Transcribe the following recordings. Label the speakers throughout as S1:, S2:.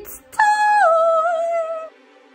S1: It's time.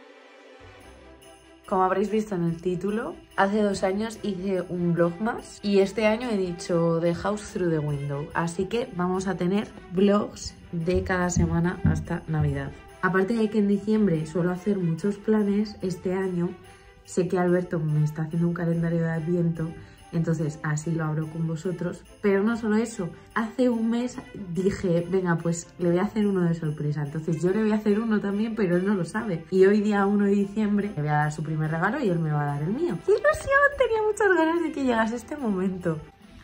S1: Como habréis visto en el título, hace 2 años hice un vlogmas y este año he dicho The House Through the Window. Así que vamos a tener vlogs de cada semana hasta Navidad. Aparte de que en diciembre suelo hacer muchos planes, este año sé que Alberto me está haciendo un calendario de Adviento, entonces así lo abro con vosotros. Pero no solo eso, hace un mes dije, venga, pues le voy a hacer uno de sorpresa. Entonces yo le voy a hacer uno también, pero él no lo sabe. Y hoy día 1 de diciembre le voy a dar su primer regalo y él me va a dar el mío. ¡Qué ilusión! Tenía muchas ganas de que llegase este momento.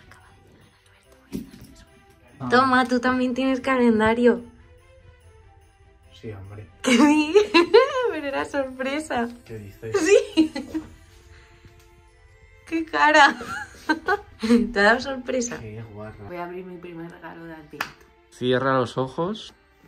S1: Toma, tú también tienes calendario.
S2: Sí, hombre.
S1: ¿Qué dices? Pero era sorpresa.
S2: ¿Qué dices?
S1: Sí. ¡Qué cara! ¿Te ha dado sorpresa?
S2: Qué guarra.
S1: Voy a abrir mi primer regalo de Adviento.
S2: Cierra los ojos.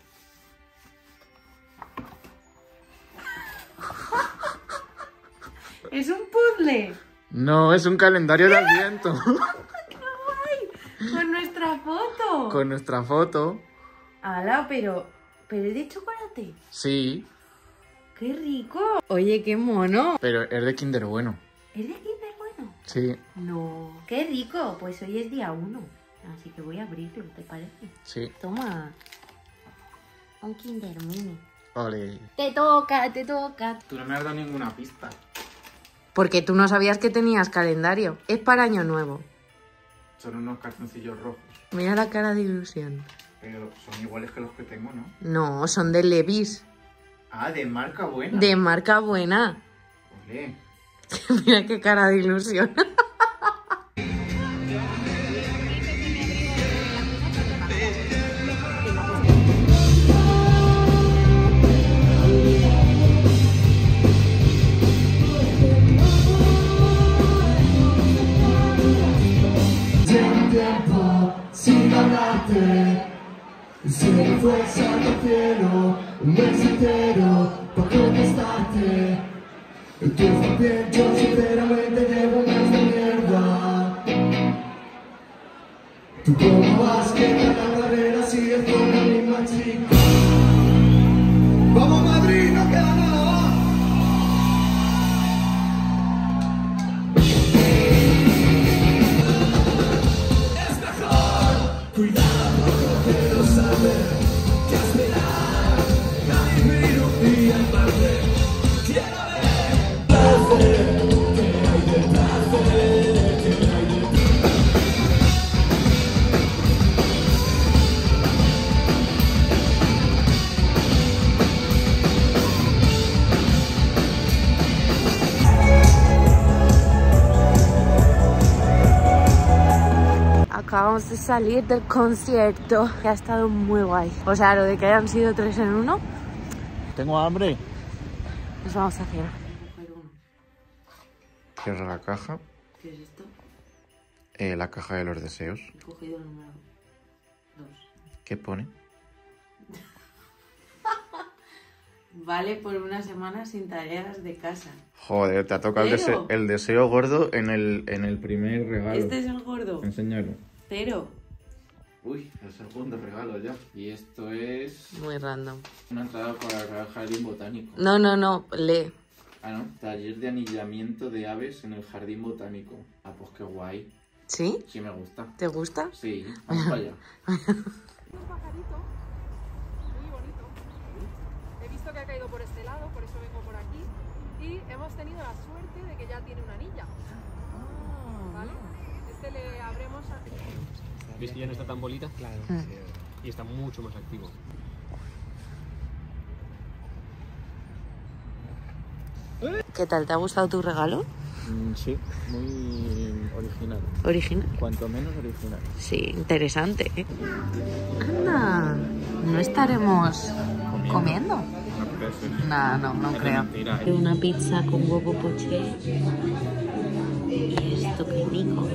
S1: ¡Es un puzzle!
S2: No, es un calendario de Adviento.
S1: ¡Qué guay! ¡Con nuestra foto!
S2: Con nuestra foto.
S1: ¡Hala! Pero es de chocolate.
S2: Sí,
S1: ¡Qué rico! Oye, qué mono.
S2: pero es de Kinder Bueno.
S1: ¿Es de Kinder Bueno?
S2: Sí,
S1: No. ¡Qué rico! Pues hoy es día 1. Así que voy a abrirlo, ¿te parece?
S2: sí.
S1: Toma. Un Kinder Mini.
S2: Ole.
S1: Te toca, te toca.
S2: Tú no me has dado ninguna pista.
S1: Porque tú no sabías que tenías calendario. Es para Año Nuevo.
S2: Son unos cartoncillos rojos.
S1: Mira la cara de ilusión.
S2: Pero son iguales que los que tengo, ¿no?
S1: No, son de Levi's.
S2: Ah, de marca buena.
S1: De marca buena.
S2: Ole.
S1: Mira qué cara de ilusión.
S3: Sin hablarte, si me fuerza al cielo, un mes entero para contestarte. Tú también, yo sinceramente llevo más de mierda. Tú cómo vas, que cada carrera sigues con la misma chica. Vamos Madrid, no queda nada. Cuidado, quiero saber qué esperar. Nadie me y al parte. Quiero ver qué hay detrás de, qué hay detrás.
S1: Acabamos de salir del concierto, que ha estado muy guay. O sea, lo de que hayan sido 3 en 1.
S2: Tengo hambre.
S1: Nos vamos a hacer.
S2: Cierra la caja.
S1: ¿Qué es esto?
S2: La caja de los deseos.
S1: He cogido el número 2.
S2: ¿Qué pone?
S1: Vale por una semana sin tareas de casa.
S2: Joder, te ha tocado
S1: ¿Pero?
S2: el deseo gordo en el primer regalo.
S1: Este es el gordo.
S2: Enséñalo.
S1: 0.
S2: Uy, el segundo regalo ya. Y esto es
S1: Muy random.
S2: una entrada para el jardín botánico.
S1: No, lee.
S2: Ah, ¿no? Taller de anillamiento de aves en el jardín botánico. Ah, pues qué guay.
S1: ¿Sí?
S2: Sí me gusta.
S1: ¿Te gusta?
S2: Sí, vamos para allá.
S4: Un pajarito muy bonito. He visto que ha caído por este lado, por eso vengo por aquí. Y hemos tenido la suerte de que ya tiene una anilla. ¿Vale? Este le abremos a...
S5: ¿Ves que ya no está tan bolita? Claro. Y está mucho más activo.
S1: ¿Qué tal? ¿Te ha gustado tu regalo?
S2: Sí, muy original.
S1: ¿Original?
S2: Cuanto menos original.
S1: Sí, interesante, ¿eh? Anda, ¿no estaremos comiendo? No creo. Una pizza con huevo poché. Y esto, qué rico.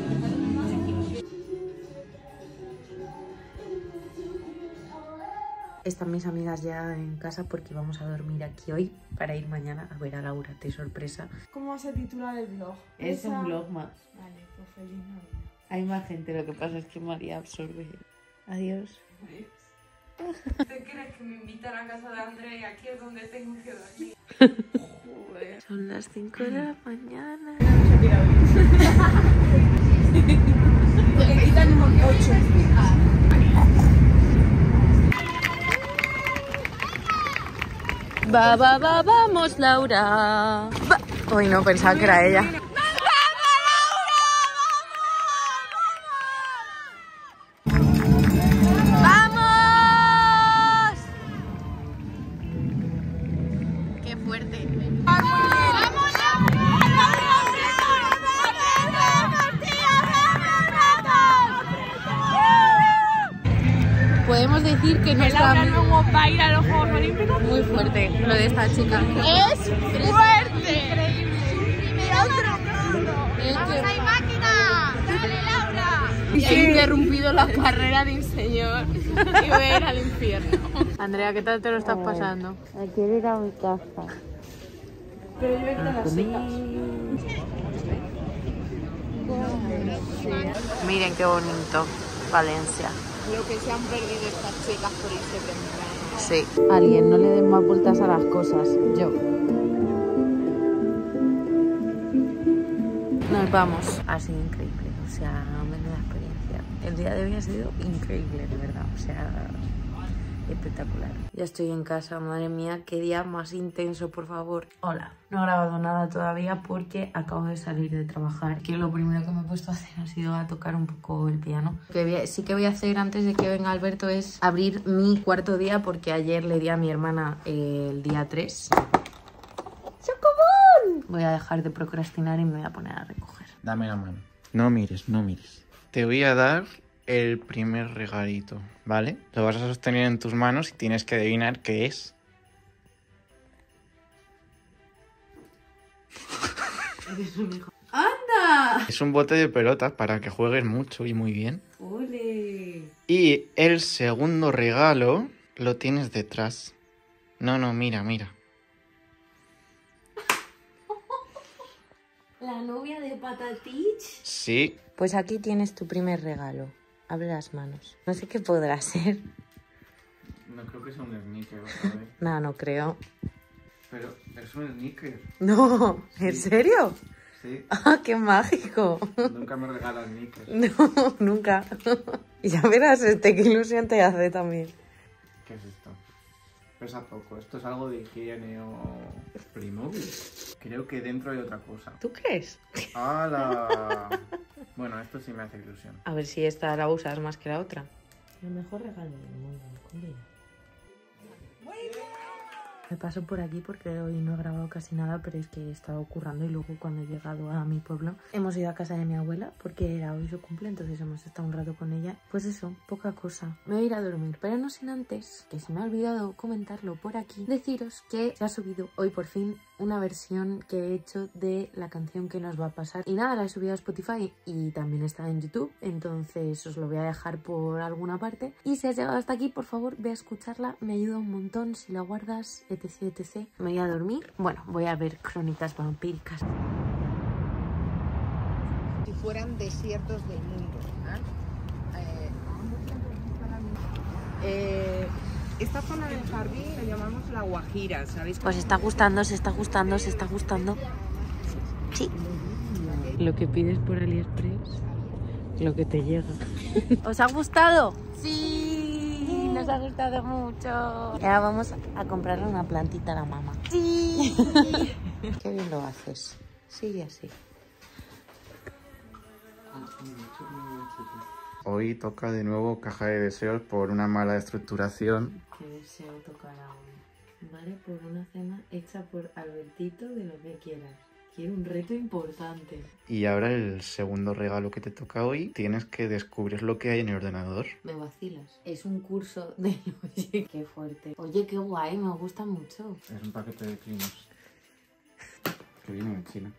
S1: Están mis amigas ya en casa porque vamos a dormir aquí hoy para ir mañana a ver a Laura de sorpresa.
S4: ¿Cómo vas a titular el vlog?
S1: Es un vlog más.
S4: Vale, pues feliz Navidad.
S1: Hay más gente, lo que pasa es que María absorbe. Adiós.
S6: ¿Te crees que me invitan a casa de Andrea y aquí es donde tengo que dormir?
S1: Joder. Son las 5 de la mañana.
S6: Me quitan un 8.
S1: Vamos, Laura. Uy, no, pensaba que era ella. ¡Vamos! ¡Qué fuerte! Podemos decir que nuestra amiga
S6: luego va a ir a los Juegos Olímpicos.
S1: muy fuerte lo de esta chica.
S6: ¡Es fuerte!
S1: ¡Vamos,
S6: hay máquina! ¡Dale, Laura!
S1: Y he interrumpido la carrera de un señor y voy a ir al infierno. Andrea, ¿qué tal te lo estás pasando?
S7: Quiero ir a mi casa.
S6: Pero yo he ido a las secas.
S1: Miren qué bonito, Valencia.
S6: Lo que se han perdido estas chicas por irse temprano.
S1: Sí. Alguien, no le den más vueltas a las cosas. Yo. Nos vamos. Ha sido increíble, o sea, menuda experiencia. El día de hoy ha sido increíble, de verdad, o sea, espectacular. Ya estoy en casa, madre mía, qué día más intenso, por favor. Hola, no he grabado nada todavía porque acabo de salir de trabajar. Que lo primero que me he puesto a hacer ha sido a tocar un poco el piano. Lo que sí que voy a hacer antes de que venga Alberto es abrir mi cuarto día, porque ayer le di a mi hermana el día 3. ¡Chocobón! Voy a dejar de procrastinar y me voy a poner a recoger.
S2: Dame la mano. No mires, no mires. Te voy a dar el primer regalito, ¿vale? Lo vas a sostener en tus manos y tienes que adivinar qué es.
S1: ¡Anda!
S2: Es un bote de pelotas para que juegues mucho y muy bien.
S1: ¡Ole!
S2: Y el segundo regalo lo tienes detrás. No, mira.
S1: ¿La novia de Patatich?
S2: Sí.
S1: Pues aquí tienes tu primer regalo. Abre las manos. No sé qué podrá ser.
S2: No creo que sea un sneaker, ¿sabes?
S1: No creo.
S2: Pero es un sneaker.
S1: No, ¿en serio?
S2: Sí.
S1: ¡Ah, qué mágico!
S2: Nunca me regalas sneakers.
S1: No, nunca. Ya verás qué ilusión te hace también.
S2: ¿Qué es esto? Pesa poco. ¿Esto es algo de higiene o Playmobil? Creo que dentro hay otra cosa.
S1: ¿Tú crees?
S2: ¡Hala! Bueno, esto sí me hace ilusión.
S1: A ver si esta la usas más que la otra. El mejor regalo del mundo, con vida. Me paso por aquí porque hoy no he grabado casi nada, pero es que he estado currando y luego cuando he llegado a mi pueblo hemos ido a casa de mi abuela porque era hoy su cumple, entonces hemos estado un rato con ella. Pues eso, poca cosa. Me voy a ir a dormir, pero no sin antes, que se me ha olvidado comentarlo por aquí, deciros que se ha subido hoy por fin una versión que he hecho de la canción que nos va a pasar. Y nada, la he subido a Spotify y también está en YouTube, entonces os lo voy a dejar por alguna parte. Y si has llegado hasta aquí, por favor, ve a escucharla, me ayuda un montón si la guardas, etc. Me voy a dormir. Bueno, voy a ver Crónicas Vampíricas.
S8: Si fueran desiertos del mundo, esta zona del jardín le llamamos la Guajira, ¿sabéis?
S1: Os está gustando, se está gustando. Sí. Lo que pides por AliExpress, lo que te llega. ¿Os ha gustado? Sí, nos ha gustado mucho. Ahora vamos a comprarle una plantita a la mamá. Sí. Qué bien lo haces. Sigue así.
S2: Hoy toca de nuevo caja de deseos por una mala estructuración.
S1: ¿Qué deseo tocará hoy? Vale, por una cena hecha por Albertito de lo que quieras. Quiero un reto importante.
S2: Y ahora el segundo regalo que te toca hoy, tienes que descubrir lo que hay en el ordenador.
S1: Me vacilas. Es un curso de... Oye, qué fuerte. Oye, qué guay, me gusta mucho.
S2: Es un paquete de clinos que viene de China.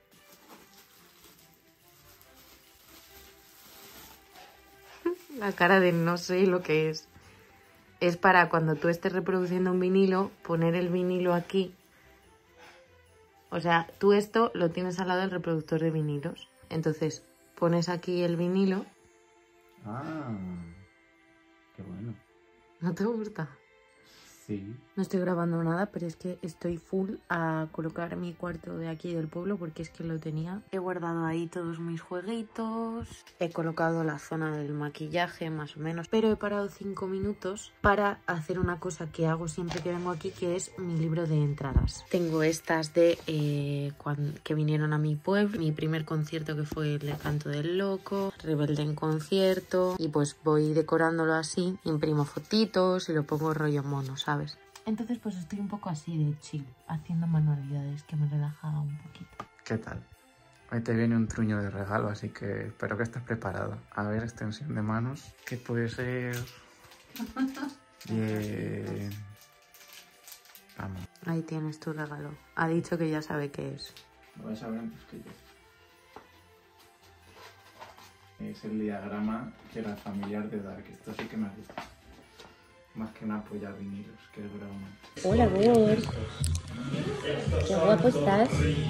S1: La cara de no sé lo que es. Es para cuando tú estés reproduciendo un vinilo, poner el vinilo aquí. O sea, tú esto lo tienes al lado del reproductor de vinilos. Entonces, pones aquí el vinilo.
S2: Ah, qué bueno.
S1: ¿No te gusta?
S2: Sí.
S1: No estoy grabando nada, pero es que estoy full a colocar mi cuarto de aquí del pueblo porque es que lo tenía. He guardado ahí todos mis jueguitos. He colocado la zona del maquillaje más o menos. Pero he parado 5 minutos para hacer una cosa que hago siempre que vengo aquí, que es mi libro de entradas. Tengo estas de que vinieron a mi pueblo. Mi primer concierto, que fue el Canto del Loco. Rebelde en concierto. Y pues voy decorándolo así. Imprimo fotitos y lo pongo rollo mono, ¿sabes? Entonces pues estoy un poco así de chill, haciendo manualidades, que me relaja un poquito.
S2: ¿Qué tal? Hoy te viene un truño de regalo, así que espero que estés preparada. A ver, extensión de manos. ¿Qué puede ser? Bien. Vamos.
S1: Ahí tienes tu regalo. Ha dicho que ya sabe qué es.
S2: Lo vas a ver antes que yo. Es el diagrama que era familiar de Dark. Esto sí que me gusta. Más que una polla vinilos, que es broma.
S7: Hola, amor. Qué guapo estás.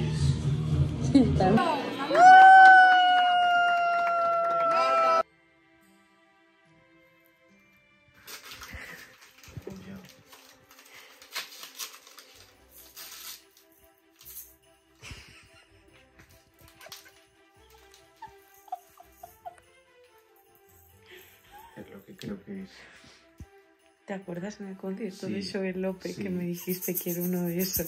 S2: Es lo que creo que es.
S1: ¿Te acuerdas en el concierto
S2: Sí,
S1: de Joel López que me dijiste que era uno de esos?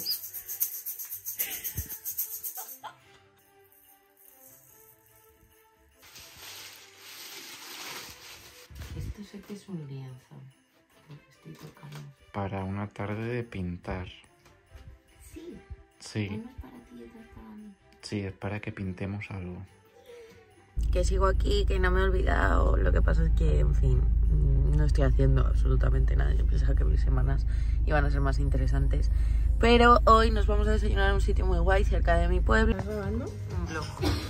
S1: Esto sé que es un lienzo, lo que estoy tocando.
S2: Para una tarde de pintar.
S1: Sí.
S2: Sí,
S1: No es para ti, esto es para mí.
S2: sí, es para que pintemos algo.
S1: Que sigo aquí, que no me he olvidado. Lo que pasa es que, en fin, no estoy haciendo absolutamente nada. Yo pensaba que mis semanas iban a ser más interesantes. Pero hoy nos vamos a desayunar en un sitio muy guay cerca de mi pueblo.
S8: ¿Estás grabando?
S1: Un blog.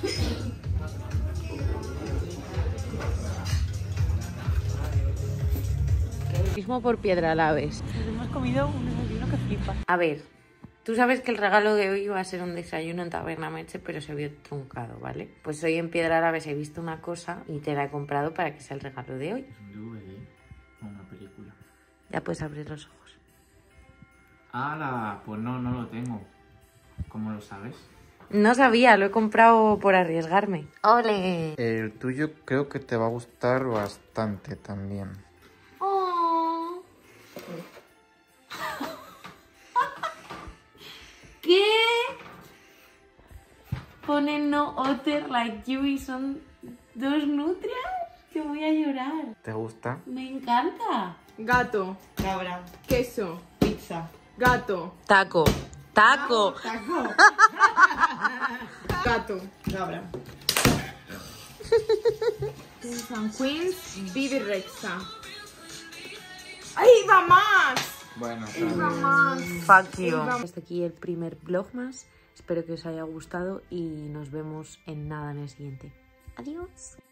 S1: Mismo por Piedralaves.
S8: Nos hemos comido un desayuno que flipa.
S1: A ver, tú sabes que el regalo de hoy iba a ser un desayuno en Taberna Merche, pero se vio truncado, ¿vale? Pues hoy en Piedralaves he visto una cosa y te la he comprado para que sea el regalo de hoy.
S2: Es un DVD o una película.
S1: Ya puedes abrir los ojos.
S2: ¡Hala! Pues no lo tengo. ¿Cómo lo sabes?
S1: No sabía, lo he comprado por arriesgarme. ¡Ole!
S2: El tuyo creo que te va a gustar bastante también.
S1: Oh. ¿Qué? Pone no otter like you y son 2 nutrias. Que voy a llorar.
S2: ¿Te gusta?
S1: Me encanta.
S8: Gato,
S6: Cabra.
S8: queso,
S6: Pizza.
S8: gato,
S1: Taco. Taco.
S8: gato.
S6: Cabra.
S8: Kings and Queens, Bibi Rexa. ¡Ay, va más!
S2: Bueno,
S8: ¡Va más!
S1: Fuck you. Hasta aquí el primer vlogmas. Espero que os haya gustado y nos vemos en nada en el siguiente. Adiós.